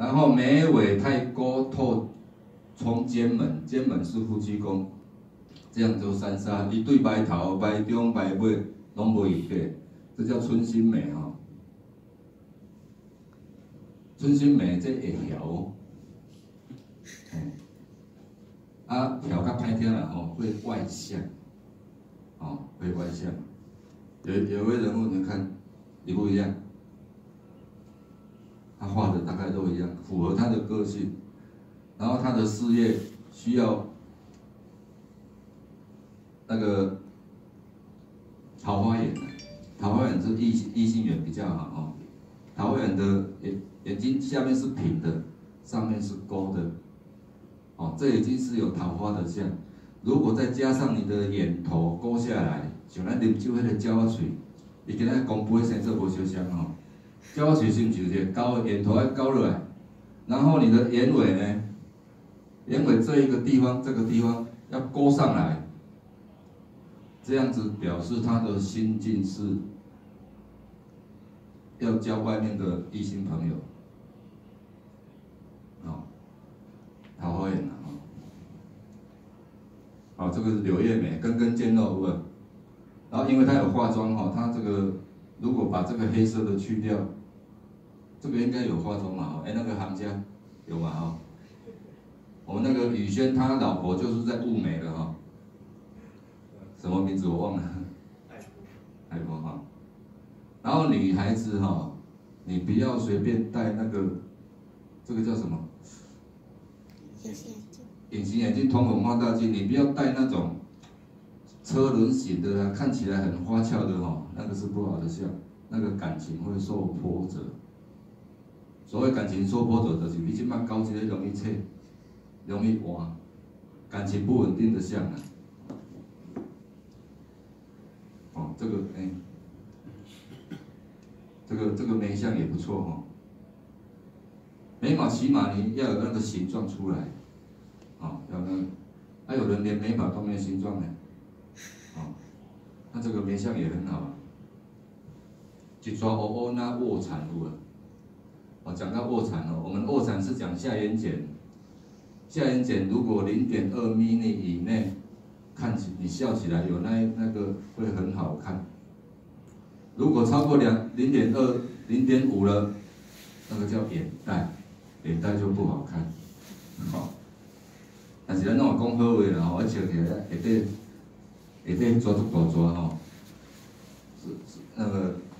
然后眉尾太沟透冲肩门，肩门是夫妻宫，这样就三杀，一对白头、白中、白尾拢无一个，这叫春心眉哈。春心眉这会调，调较歹听啦吼，会外向，会外向。有位人物你看一不一样？他画的大概都一样，符合他的个性。然后他的事业需要那个桃花眼，桃花眼是异性缘比较好哦。桃花眼的眼睛下面是平的，上面是勾的，这已经是有桃花的相。如果再加上你的眼头勾下来，像咱啉酒迄个鸟仔喙，伊今仔公杯生做无相像吼。鸟仔喙是毋是有一个高的眼头要高落来，然后你的眼尾呢？眼尾这一个地方，这个地方要勾上来，这样子表示他的心境是要交外面的异性朋友，桃花眼啊，好，这个是柳叶眉，根根尖肉问，然后因为他有化妆哈，他这个如果把这个黑色的去掉，这个应该有化妆嘛，那个行家有嘛哈？我们那个宇轩他老婆就是在雾眉的哈，什么名字我忘了，海波哈。然后女孩子哈，你不要随便戴那个，这个叫什么？ 隐形眼镜。 隐形眼镜、瞳孔放大镜，你不要戴那种车轮型的啊，看起来很花俏的哈，那个是不好的相，那个感情会受波折。所谓感情受波折，就是你即摆搞一个容易切。容易滑，感情不稳定的相啊。这个这个眉相也不错哈。眉毛起码你要有那个形状出来，要那有人连眉毛都没有形状呢，那这个眉相也很好啊。一撮乌乌那卧蚕有啊，讲到卧蚕我们卧蚕是讲下眼睑。下眼睑如果0.2 mm 以内，看起你笑起来有那个会很好看。如果超过0.2、0.5了，那个叫眼袋，眼袋就不好看。但是咱拢讲好话啦吼，笑起来下底抓足大抓吼，是那个